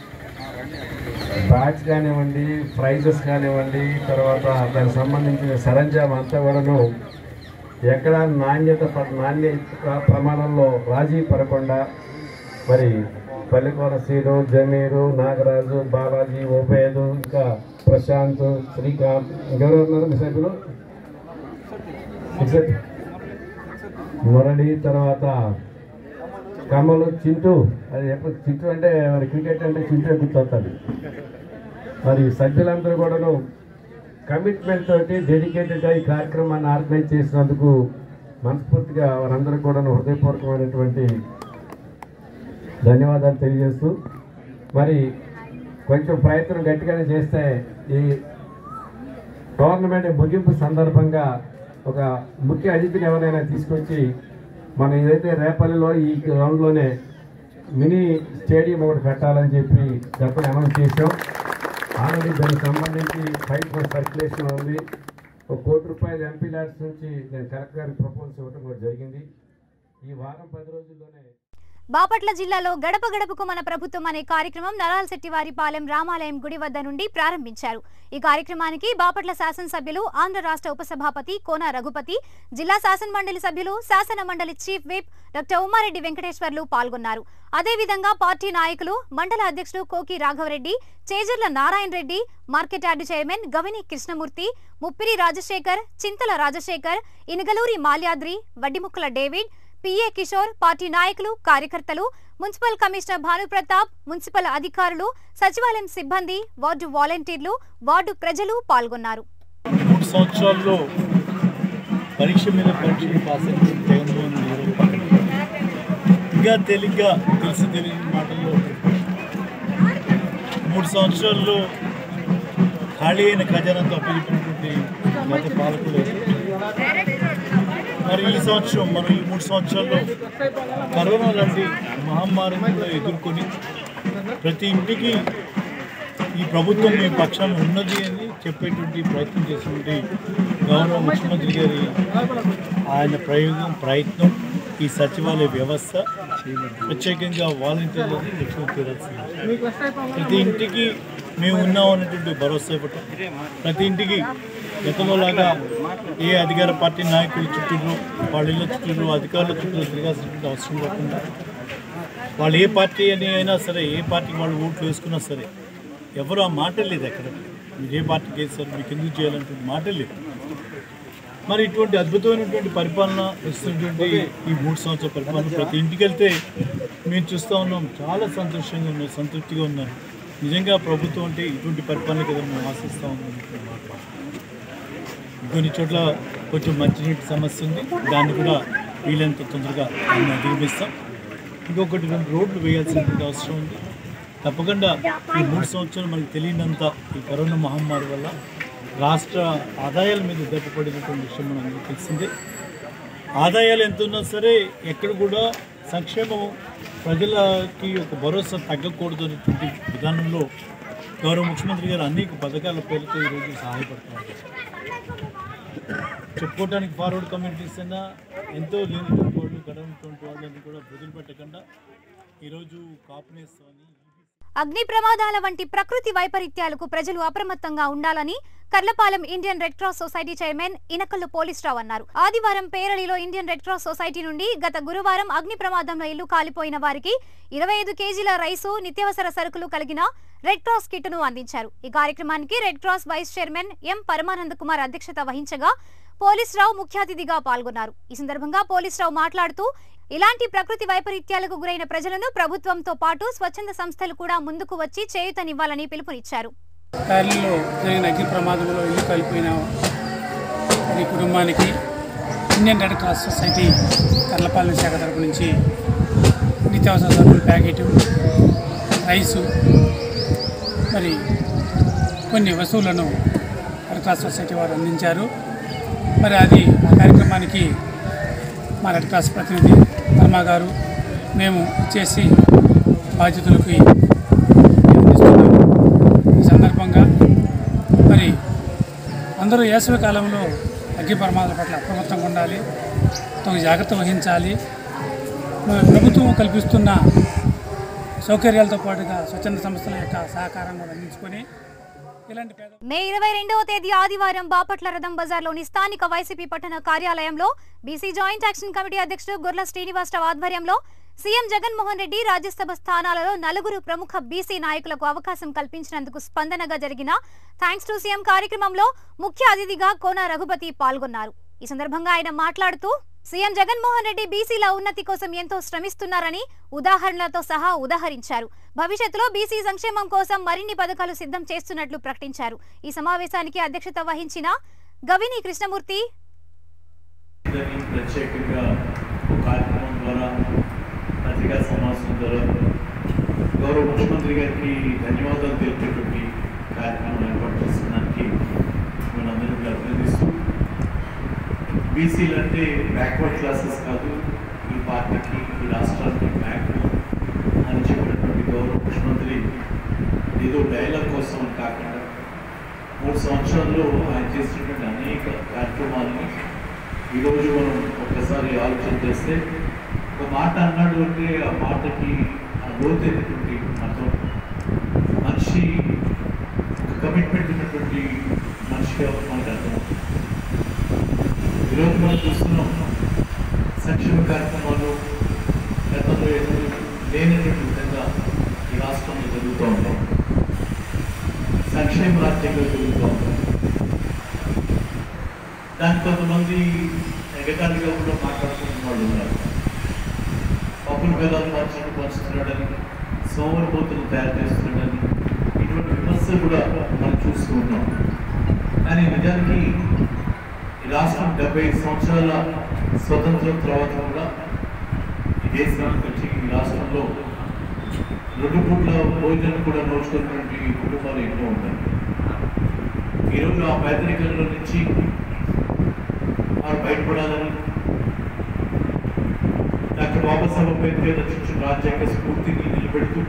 బ్యాచ్ కానివ్వండి, ప్రైజెస్ కానివ్వండి, తర్వాత దానికి సంబంధించిన సరంజామం అంతా కూడాను ఎక్కడ నాణ్యత నాణ్యత ప్రమాణంలో రాజీ పడకుండా మరి పల్లికోన శ్రీను, జమీరు, నాగరాజు, బాలాజీ, ఉబేదు, ఇంకా ప్రశాంత్, శ్రీకాంత్, ఇంకెవరు ఉన్నారు మీ సభ్యులు? మురళి, తర్వాత కమలు, చింటూ. అది ఎప్పుడు చింటూ అంటే మరి క్రికెట్ అంటే చింటూ గుర్తొస్తుంది. మరి సభ్యులందరూ కూడాను కమిట్మెంట్ తోటి డెడికేటెడ్గా ఈ కార్యక్రమాన్ని ఆర్గనైజ్ చేసినందుకు మనస్ఫూర్తిగా వారందరూ కూడా హృదయపూర్వకమైనటువంటి ధన్యవాదాలు తెలియజేస్తూ, మరి కొంచెం ప్రయత్నం గట్టిగానే చేస్తే ఈ టోర్నమెంట్ ముగింపు సందర్భంగా ఒక ముఖ్య అతిథిని ఎవరైనా తీసుకొచ్చి మనం ఏదైతే రేపల్లిలో ఈ గ్రౌండ్లోనే మినీ స్టేడియం ఒకటి కట్టాలని చెప్పి గతంలో అనౌన్స్ చేసాం. ఆల్రెడీ దానికి సంబంధించి ఫైవ్ పర్సెంట్ సర్క్యులేషన్ ఉంది. ఒక కోటి రూపాయలు ఎంపీ ల్యాడ్స్ నుంచి నేను కలెక్టర్ గారికి ప్రపోజల్స్ ఇవ్వడం కూడా జరిగింది. ఈ వారం పది రోజుల్లోనే బాపట్ల జిల్లాలో గడప గడపకు మన ప్రభుత్వం అనే కార్యక్రమం నరాల్శెట్టివారిపాలెం రామాలయం గుడి వద్ద నుండి ప్రారంభించారు. ఈ కార్యక్రమానికి బాపట్ల శాసనసభ్యులు, ఆంధ్ర రాష్ట్ర ఉపసభాపతి కోన రఘుపతి, జిల్లా శాసన మండలి సభ్యులు, శాసన మండలి chief whip doctor Ummareddy Venkateswarlu పాల్గొన్నారు. అదేవిధంగా పార్టీ నాయకులు, మండల అధ్యక్షులు Koki Raghavareddy, Chejarla Narayana Reddy, market yard chairman Gavini Krishnamurthy, Muppiri Rajasekhar, Chintala Rajasekhar, Inagaluri Malyadri, Vaddimukkala David, PA Kishore, party నాయకులు, కార్యకర్తలు, మున్సిపల్ కమిషనర్ భానుప్రతాప్, మున్సిపల్ అధికారులు, సచివాలయం సిబ్బంది, వార్డు వాలంటీర్లు, వార్డు ప్రజలు పాల్గొన్నారు. మూడు సంవత్సరాల్లో పరీక్ష మీద పరీక్షలు పాస్ అయిన జగన్మోహన్ ఇంకా తేలిగ్గా తెలిసి తెలియని మాటల్లో మూడు సంవత్సరాల్లో ఖాళీ అయిన ఖజానాతో అప్పగిపోయినటువంటి గత పాలకులు మరి ఈ సంవత్సరం మనం ఈ మూడు సంవత్సరాల్లో కరోనా లాంటి మహమ్మారిని ఎదుర్కొని ప్రతి ఇంటికి ఈ ప్రభుత్వం మీ పక్షాన ఉన్నది అని చెప్పేటువంటి ప్రయత్నం చేసినటువంటి గౌరవ ముఖ్యమంత్రి గారి ఆయన ప్రయోగం ప్రయత్నం ఈ సచివాలయ వ్యవస్థ ప్రత్యేకంగా వాలంటీర్లని లక్ష్యం తీరాల్సింది. ప్రతి ఇంటికి మేము ఉన్నాం అనేటువంటి భరోసా ఇవ్వటం, ప్రతి ఇంటికి గతంలోలాగా ఏ అధికార పార్టీ నాయకుల చుట్టూ వాళ్ళ ఇళ్ళ చుట్టూ అధికారుల చుట్టూ తిరగాల్సినటువంటి అవసరం లేకుండా వాళ్ళు ఏ పార్టీ అని అయినా సరే, ఏ పార్టీకి వాళ్ళు ఓట్లు వేసుకున్నా సరే ఎవరు ఆ మాట లేదు. ఎక్కడ మీరు ఏ పార్టీకి వేస్తారు, మీకు ఎందుకు చేయాలనేటువంటి మాట లేదు. మరి ఇటువంటి అద్భుతమైనటువంటి పరిపాలన ఇస్తున్నటువంటి ఈ మూడు సంవత్సరాల పరిపాలన ప్రతి ఇంటికి వెళ్తే మేము చూస్తూ ఉన్నాం, చాలా సంతోషంగా ఉన్నారు, సంతృప్తిగా ఉన్నారు. నిజంగా ప్రభుత్వం అంటే ఇటువంటి పరిపాలన కదా మేము ఆశిస్తూ ఉన్నాం. కొన్ని చోట్ల కొంచెం మంచినీటి సమస్య ఉంది, దాన్ని కూడా వీలైనంత తొందరగా మేము అధిగమిస్తాం. ఇంకొకటి రెండు రోడ్లు వేయాల్సినటువంటి అవసరం ఉంది. తప్పకుండా ఈ మూడు సంవత్సరాలు మనకు తెలియనంత ఈ కరోనా మహమ్మారి వల్ల రాష్ట్ర ఆదాయాల మీద దెబ్బపడినటువంటి విషయం మనకు తెలిసిందే. ఆదాయాలు ఎంత ఉన్నా సరే ఎక్కడ కూడా సంక్షేమం ప్రజలకి ఒక భరోసా తగ్గకూడదు అనేటువంటి విధానంలో గౌరవ ముఖ్యమంత్రి గారు అనేక పథకాల పేరుతో ఈరోజు సహాయపడుతున్నారు. చెప్పుకోవడానికి ఫార్వర్డ్ కమ్యూనిటీస్ అయినా ఎంతో లేనటువంటి వాళ్ళు, గడవనటువంటి వాళ్ళని కూడా వదిలిపెట్టకుండా ఈరోజు కాపునేస్తామని. అగ్ని ప్రమాదాల వంటి ప్రకృతి వైపరీత్యాలకు ప్రజలు అప్రమత్తంగా ఉండాలని Karlapalem Indian Red Cross Society chairman Inakallu Polisrao అన్నారు. ఆదివారం పేరళిలో ఇండియన్ రెడ్ క్రాస్ సొసైటీ నుండి గత గురువారం అగ్ని ప్రమాదంలో ఇల్లు కాలిపోయిన వారికి ఇరవై ఐదు కేజీల రైసు, నిత్యావసర సరుకులు కలిగిన రెడ్ క్రాస్ కిట్ను అందించారు. ఈ కార్యక్రమానికి Red Cross vice chairman M Paramananda Kumar అధ్యక్షత వహించగా పోలీస్రావు ముఖ్య అతిథిగా పాల్గొన్నారు. ఈ సందర్భంగా పోలీస్రావు మాట్లాడుతూ ఇలాంటి ప్రకృతి వైపరీత్యాలకు గురైన ప్రజలను ప్రభుత్వంతో పాటు స్వచ్ఛంద సంస్థలు కూడా ముందుకు వచ్చి చేయూతనివ్వాలని పిలుపునిచ్చారు. కార్లలో జరిగిన అగ్ని ప్రమాదంలో ఇల్లు కలిపిన ఈ కుటుంబానికి Indian Red Cross Society Karlapalem శాఖ తరపు నుంచి నిత్యావసర సరుకుల ప్యాకెట్, రైసు, మరి కొన్ని వస్తువులను రెడ్ క్రాస్ సొసైటీ వారు అందించారు. మరి అది ఆ కార్యక్రమానికి మా రెడ్ క్రాస్ ప్రతినిధి ధర్మ గారు మేము చేసి బాధ్యతలకి అందిస్తున్నాము. ఈ సందర్భంగా మరి అందరూ వేసవి కాలంలో అగ్ని ప్రమాదాల పట్ల అప్రమత్తంగా ఉండాలి, తగు జాగ్రత్త వహించాలి. ప్రభుత్వం కల్పిస్తున్న సౌకర్యాలతో పాటుగా స్వచ్ఛంద సంస్థల యొక్క సహకారాన్ని అందించుకొని ఇలాంటి పేద మే ఇరవై రెండవ తేదీ ఆదివారం బాపట్ల రథం బజార్లోని స్థానిక వైసీపీ పట్టణ కార్యాలయంలో బీసీ జాయింట్ యాక్షన్ కమిటీ అధ్యక్షుడు గొర్ల శ్రీనివాసరావు ఆధ్వర్యంలో సీఎం జగన్మోహన్ రెడ్డి రాజ్యసభ స్థానాలలో నలుగురు ప్రముఖ బీసీ నాయకులకు అవకాశం కల్పించినందుకు స్పందనగా జరిగిన థ్యాంక్స్ టు సీఎం కార్యక్రమంలో ముఖ్య అతిథిగా కోన రఘుపతి పాల్గొన్నారు. ఈ సందర్భంగా ఆయన మాట్లాడుతూ సీఎం జగన్మోహన్ రెడ్డి బీసీల ఉన్నతి కోసం ఎంతో శ్రమిస్తున్నారని ఉదాహరణలతో సహా ఉదాహరించారు. భవిష్యత్తులో బీసీ సంక్షేమం కోసం మరిన్ని పథకాలు సిద్ధం చేస్తున్నట్లు ప్రకటించారు. ఈ సమావేశానికి అధ్యక్షత వహించిన గవిని కృష్ణమూర్తి ప్రత్యేకంగా కార్యక్రమం ద్వారా పత్రికా సమావేశం ద్వారా గౌరవ ముఖ్యమంత్రి గారికి ధన్యవాదాలు తెలిపేటువంటి కార్యక్రమం ఏర్పాటు చేస్తున్నందుకు మనందరికీ అభినందిస్తూ, బీసీలు అంటే బ్యాక్వర్డ్ క్లాసెస్ కాదు, ఈ పార్టీకి ఈ రాష్ట్రానికి బ్యాక్ అని చెప్పినటువంటి గౌరవ ముఖ్యమంత్రి ఏదో డైలాగ్ కోసం కాకుండా మూడు సంవత్సరాల్లో ఆయన చేసినటువంటి అనేక కార్యక్రమాలని ఈరోజు మనం ఒక్కసారి ఆలోచన చేస్తే, ఒక మాట అన్నాడు అంటే ఆ మాటకి ఆ లోతైనటువంటి అర్థం, మనిషి ఒక కమిట్మెంట్ ఉన్నటువంటి మనిషిగా మనకు అర్థం. ఈరోజు మనం చూస్తున్నాం సంక్షేమ కార్యక్రమాలు గతంలో ఎన్నడూ లేనటువంటి విధంగా ఈ రాష్ట్రంలో జరుగుతూ ఉంటాం. సంక్షేమ రాజ్యంగా జరుగుతూ ఉంటాం. దానికి కొంతమంది ఎగటాళిగా కూడా మాట్లాడుతున్న వాళ్ళు ఉన్నారు. పప్పుల పేదాలు మార్చినట్టు పంచుతున్నాడని, సోమరిపోతులు తయారు చేస్తున్నాడని, ఇటువంటి విమర్శలు కూడా మనం చూస్తూ ఉన్నాం. కానీ నిజానికి ఈ రాష్ట్రం డెబ్బై సంవత్సరాల స్వతంత్రం తర్వాత కూడా ఈ దేశానికి వచ్చి ఈ రాష్ట్రంలో రెండు పూట్ల భోజనం కూడా నోచుకున్నటువంటి కుటుంబాలు ఎన్నో ఉన్నాయి. ఈరోజు ఆ పేదరికంలో నుంచి వారు బయటపడాలని డాక్టర్ బాబాసాహెబ్ అంబేద్కర్ రచించిన రాజ్యాంగ స్ఫూర్తిని నిలబెడుతూ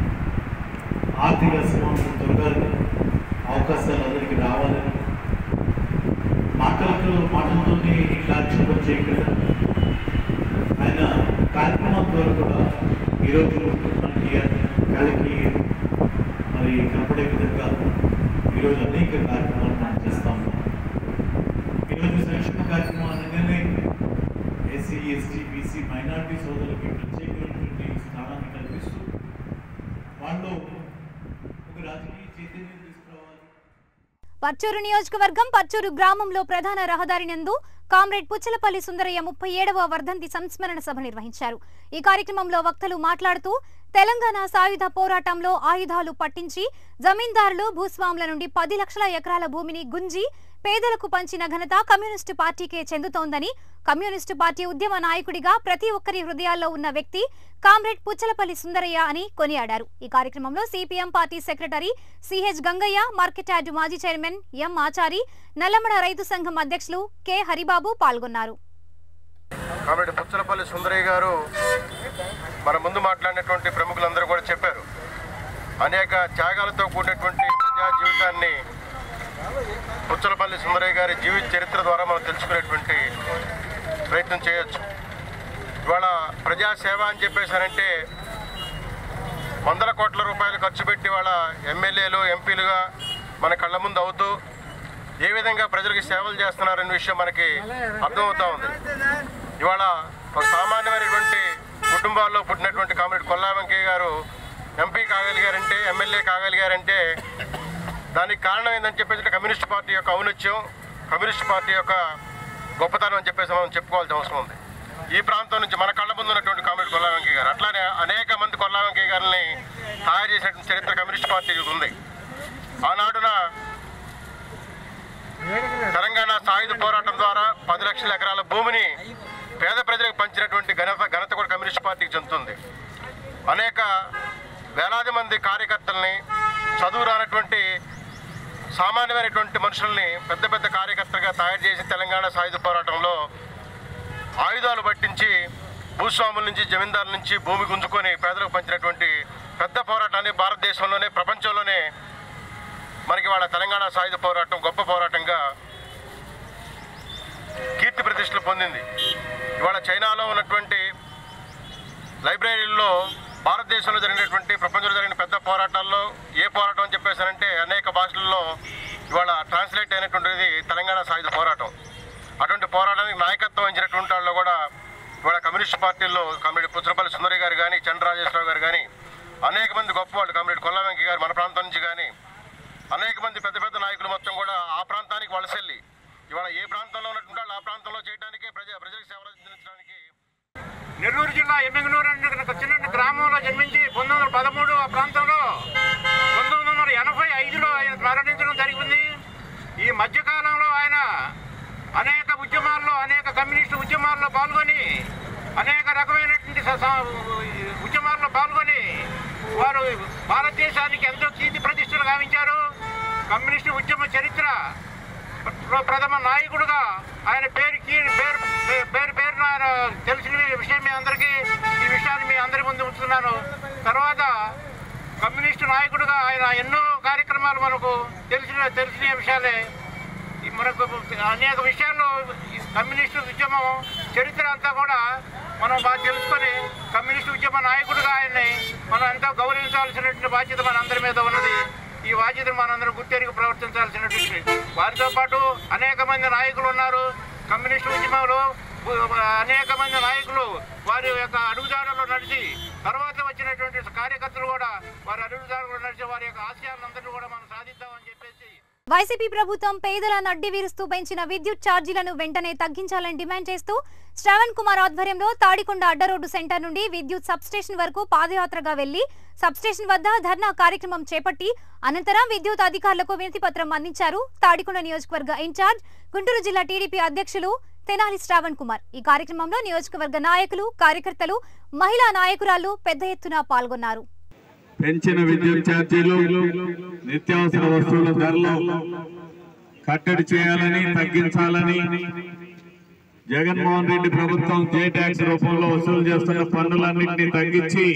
ఆర్థిక సమానత దొరకాలని, అవకాశాలు అందరికీ రావాలని, మాటలతో మాటలతోనే కార్యక్రమం చేయగలరు. ఆయన కార్యక్రమం ద్వారా కూడా ఈరోజు మనకి కళకి మరి కనపడే విధంగా ఈరోజు అనేక కార్యక్రమాలు మనం చేస్తా ఉన్నాం. ఈరోజు సంక్షేమ కార్యక్రమం అనగానే ఎస్సీ ఎస్టీ బీసీ మైనార్టీ సోదరులకి ప్రత్యేకమైనటువంటి స్థానాన్ని కల్పిస్తూ వాళ్ళు ఒక రాజకీయ చైతన్యం తీసుకురావాలి. పర్చూరు నియోజకవర్గం పర్చూరు గ్రామంలో ప్రధాన రహదారి నందు కామ్రేడ్ పుచ్చలపల్లి సుందరయ్య ముప్పై ఏడవ వర్ధంతి సంస్మరణ సభ నిర్వహించారు. ఈ కార్యక్రమంలో వక్తలు మాట్లాడుతూ తెలంగాణ సాయుధ పోరాటంలో ఆయుధాలు పట్టించి జమీందారులు భూస్వాముల నుండి పది లక్షల ఎకరాల భూమిని గుంజి పేదలకు పంచిన ఘనత కమ్యూనిస్టు పార్టీకే చెందుతోందని, కమ్యూనిస్టు పార్టీ ఉద్యమ నాయకుడిగా ప్రతి ఒక్కరి హృదయాల్లో ఉన్న వ్యక్తి కామ్రేడ్ పుచ్చలపల్లి సుందరయ్య అని కొనియాడారు. ఈ కార్యక్రమంలో CPM party secretary CH Gangaiah, market yard మాజీ చైర్మన్ ఎం ఆచారి, నల్లమడ రైతు సంఘం అధ్యక్షులు కె హరిబాబు పాల్గొన్నారు. కామ్రేడ్ పుచ్చలపల్లి సుందరయ్య గారు మన ముందు మాట్లాడినటువంటి ప్రముఖులందరూ కూడా చెప్పారు. అనేక త్యాగాలతో కూడినటువంటి ప్రజా జీవితాన్ని పుచ్చలపల్లి సుందరయ్య గారి జీవిత చరిత్ర ద్వారా మనం తెలుసుకునేటువంటి ప్రయత్నం చేయొచ్చు. ఇవాళ ప్రజాసేవ అని చెప్పేసారంటే వందల కోట్ల రూపాయలు ఖర్చు పెట్టి వాళ్ళ ఎమ్మెల్యేలు ఎంపీలుగా మన కళ్ళ ముందు అవుతూ ఏ విధంగా ప్రజలకు సేవలు చేస్తున్నారనే విషయం మనకి అర్థమవుతూ ఉంది. ఇవాళ ఒక సామాన్యమైనటువంటి కుటుంబాల్లో పుట్టినటువంటి కామ్రేడ్ కొల్లా వెంకయ్య గారు ఎంపీ కాగలిగారంటే, ఎమ్మెల్యే కాగలిగారంటే దానికి కారణం ఏంటని చెప్పేసి కమ్యూనిస్ట్ పార్టీ యొక్క ఔన్నత్యం, కమ్యూనిస్ట్ పార్టీ యొక్క గొప్పతనం అని చెప్పేసి మనం చెప్పుకోవాల్సిన అవసరం ఉంది. ఈ ప్రాంతం నుంచి మన కళ్ళ ముందు ఉన్నటువంటి కామ్రేడ్ కొల్లా వెంకయ్య గారు, అట్లానే అనేక మంది కొల్లా వెంకయ్య గారిని తయారు చేసినటువంటి చరిత్ర కమ్యూనిస్ట్ పార్టీ ఉంది. ఆనాడున తెలంగాణ సాయుధ పోరాటం ద్వారా పది లక్షల ఎకరాల భూమిని పేద ప్రజలకు పంచినటువంటి ఘనత ఘనత కూడా కమ్యూనిస్ట్ పార్టీకి చెందుతుంది. అనేక వేలాది మంది కార్యకర్తల్ని, చదువు రానటువంటి సామాన్యమైనటువంటి మనుషుల్ని పెద్ద పెద్ద కార్యకర్తలుగా తయారు చేసి తెలంగాణ సాయుధ పోరాటంలో ఆయుధాలు పట్టించి భూస్వాముల నుంచి జమీందారుల నుంచి భూమి గుంజుకొని పేదలకు పంచినటువంటి పెద్ద పోరాటాన్ని భారతదేశంలోనే ప్రపంచంలోనే మనకి వాళ్ళ తెలంగాణ సాయుధ పోరాటం గొప్ప పోరాటంగా కీర్తి ప్రతిష్టలు పొందింది. ఇవాళ చైనాలో ఉన్నటువంటి లైబ్రరీల్లో భారతదేశంలో జరిగినటువంటి ప్రపంచంలో జరిగిన పెద్ద పోరాటాల్లో ఏ పోరాటం అని చెప్పేసారంటే అనేక భాషల్లో ఇవాళ ట్రాన్స్లేట్ అయినటువంటిది తెలంగాణ సాయుధ పోరాటం. అటువంటి పోరాటానికి నాయకత్వం వహించినటువంటి వాళ్ళు కూడా ఇవాళ కమ్యూనిస్ట్ పార్టీల్లో కమ్యూనిటీ పుచ్చలపల్లి సుందరి గారు కానీ చంద్రరాజేశ్వరరావు గారు కానీ అనేక మంది గొప్ప వాళ్ళు కమ్యూనిటీ కొల్లా వెంకయ్య గారు మన ప్రాంతం నుంచి కానీ అనేక మంది పెద్ద పెద్ద నాయకులు మొత్తం కూడా ఆ ప్రాంతానికి వలసెళ్ళి ఇవాళ ఏ ప్రాంతంలో ఉన్నటువంటి వాళ్ళు ఆ ప్రాంతంలో చేయడానికి ప్రజా ప్రజలకు సేవలు అందించడానికి నెల్లూరు జిల్లా ఎమ్మిగనూరు అనే ఒక చిన్న గ్రామంలో జన్మించి పంతొమ్మిది వందల పదమూడు ఆ ప్రాంతంలో పంతొమ్మిది వందల ఎనభై ఐదులో ఆయన మరణించడం జరిగింది. ఈ మధ్యకాలంలో ఆయన అనేక ఉద్యమాల్లో అనేక కమ్యూనిస్టు ఉద్యమాల్లో పాల్గొని అనేక రకమైనటువంటి ఉద్యమాల్లో పాల్గొని వారు భారతదేశానికి ఎంతో కీర్తి ప్రతిష్టలు గావించారు. కమ్యూనిస్టు ఉద్యమ చరిత్ర ప్రథమ నాయకుడుగా ఆయన పేరు పేరు పేరు పేరున ఆయన తెలిసిన విషయం మీ అందరికీ ఈ విషయాన్ని మీ అందరి ముందు ఉంచుతున్నాను. తర్వాత కమ్యూనిస్టు నాయకుడుగా ఆయన ఎన్నో కార్యక్రమాలు మనకు తెలిసిన తెలిసిన విషయాలే. మనకు అనేక విషయాల్లో కమ్యూనిస్టు ఉద్యమం చరిత్ర అంతా కూడా మనం బాగా తెలుసుకొని కమ్యూనిస్టు ఉద్యమ నాయకుడిగా ఆయన్ని మనం ఎంతో గౌరవించాల్సినటువంటి బాధ్యత మన అందరి మీద ఉన్నది. ఈ బాధ్యతను మనందరం గుర్తెరిగి ప్రవర్తించాల్సినటువంటి వారితో పాటు అనేక మంది నాయకులు ఉన్నారు. కమ్యూనిస్టు ఉద్యమంలో అనేక మంది నాయకులు వారి యొక్క అడుగుజాడల్లో నడిచి తర్వాత వచ్చినటువంటి కార్యకర్తలు కూడా వారి అడుగుజాడల్లో నడిచి వారి యొక్క ఆశయాలందరినీ కూడా మనం సాధిద్దామని చెప్పేసి వైసీపీ ప్రభుత్వం పేదల నడ్డి విరుస్తూ పెంచిన విద్యుత్ ఛార్జీలను వెంటనే తగ్గించాలని డిమాండ్ చేస్తూ శ్రవణ్ కుమార్ ఆధ్వర్యంలో తాడికొండ అడ్డరోడ్డు సెంటర్ నుండి విద్యుత్ సబ్స్టేషన్ వరకు పాదయాత్రగా వెళ్లి సబ్స్టేషన్ వద్ద ధర్నా కార్యక్రమం చేపట్టి అనంతరం విద్యుత్ అధికారులకు వినతి పత్రం అందించారు తాడికొండ నియోజకవర్గ ఇన్ఛార్జ్ గుంటూరు జిల్లా టీడీపీ అధ్యక్షులు తెనాలి శ్రవణ్ కుమార్. ఈ కార్యక్రమంలో నియోజకవర్గ నాయకులు కార్యకర్తలు మహిళా నాయకురాలు పెద్ద ఎత్తున పాల్గొన్నారు. పెంచిన విద్యుత్ ఛార్జీలు నిత్యావసర వస్తువుల ధరలు కట్టడి చేయాలని తగ్గించాలని జగన్మోహన్ రెడ్డి ప్రభుత్వం జే ట్యాక్స్ రూపంలో వసూలు చేస్తున్న పన్నులన్నింటినీ తగ్గించి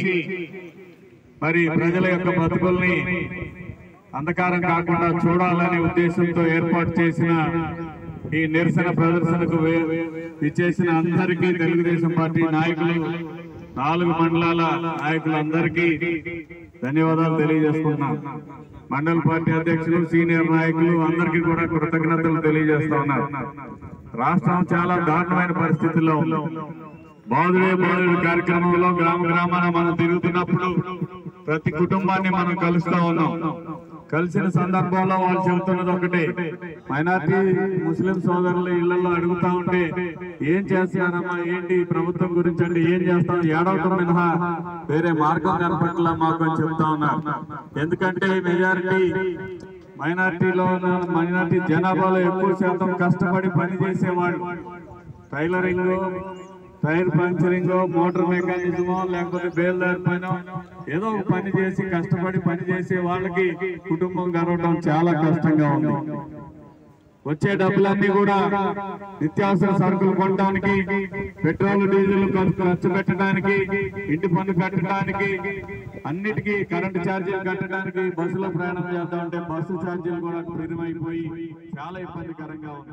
మరి ప్రజల యొక్క బతుకుల్ని అంధకారం కాకుండా చూడాలనే ఉద్దేశంతో ఏర్పాటు చేసిన ఈ నిరసన ప్రదర్శనకు విచ్చేసిన అందరికీ తెలుగుదేశం పార్టీ నాయకులు నాలుగు మండలాల నాయకులందరికీ ధన్యవాదాలు తెలియజేస్తున్నాం. మండల పార్టీ అధ్యక్షులు సీనియర్ నాయకులు అందరికీ కూడా కృతజ్ఞతలు తెలియజేస్తా ఉన్నారు. రాష్ట్రం చాలా దారుణమైన పరిస్థితుల్లో బాదుడే బాదుడు కార్యక్రమంలో గ్రామ గ్రామాన మనం తిరుగుతున్నప్పుడు ప్రతి కుటుంబాన్ని మనం కలుస్తా ఉన్నాం. కలిసిన సందర్భంలో వాళ్ళు చెబుతున్నది ఒకటే, మైనార్టీ ముస్లిం సోదరులు ఇళ్లలో అడుగుతా ఉంటే ఏం చేస్తారమ్మా ఏంటి ప్రభుత్వం గురించి అంటే ఏం చేస్తాం ఏడవటం మినహా వేరే మార్గం కనపట్ల మాకు అని చెప్తా ఉన్నారు. ఎందుకంటే మెజారిటీ మైనార్టీలో మైనార్టీ జనాభాలో ఎక్కువ శాతం కష్టపడి పనిచేసేవాళ్ళు టైలరింగ్ టైర్ పంచరింగ్ మోటార్ మెకానిజమో లేకపోతే బేల్దారి పైన ఏదో ఒక పని చేసి కష్టపడి పని చేసే వాళ్ళకి కుటుంబం గడవడం చాలా కష్టంగా ఉంది. వచ్చే డబ్బులన్నీ కూడా నిత్యావసర సరుకులు కొనడానికి, పెట్రోల్ డీజిల్ ఖర్చు పెట్టడానికి, ఇంటి పన్ను కట్టడానికి, అన్నిటికీ కరెంటు ఛార్జీలు కట్టడానికి, బస్సులో ప్రయాణం చేద్దాం అంటే బస్సు ఛార్జీలు కూడా పెరిగిపోయి చాలా ఇబ్బందికరంగా ఉంది.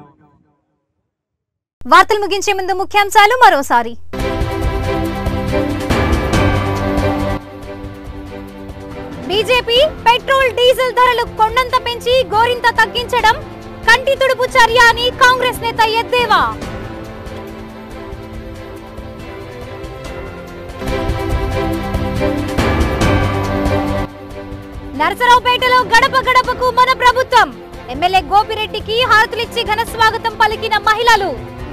వార్తలు ముగించే ముందు ముఖ్యాంశాలు మరోసారి. బీజేపీ పెట్రోల్ డీజిల్ ధరలు కొండంత పెంచి గోరింత తగ్గించడం కంటి తుడుపు చర్య అని కాంగ్రెస్ నేత ఎద్దేవా. నరసరావుపేటలో గడప గడపకు మన ప్రభుత్వం ఎమ్మెల్యే గోపిరెడ్డికి హారతులిచ్చి ఘన స్వాగతం పలికిన మహిళలు.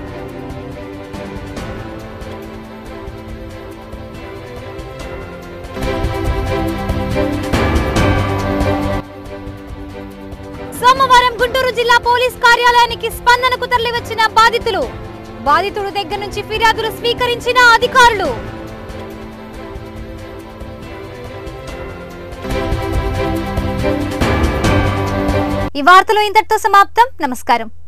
సోమవారం గుంటూరు జిల్లా పోలీస్ కార్యాలయానికి స్పందనకు తరలివచ్చిన బాధితులు. బాధితుడు దగ్గర నుంచి ఫిర్యాదులు స్వీకరించిన అధికారులు. ఈ వార్తలు ఇంతటితో సమాప్తం. నమస్కారం.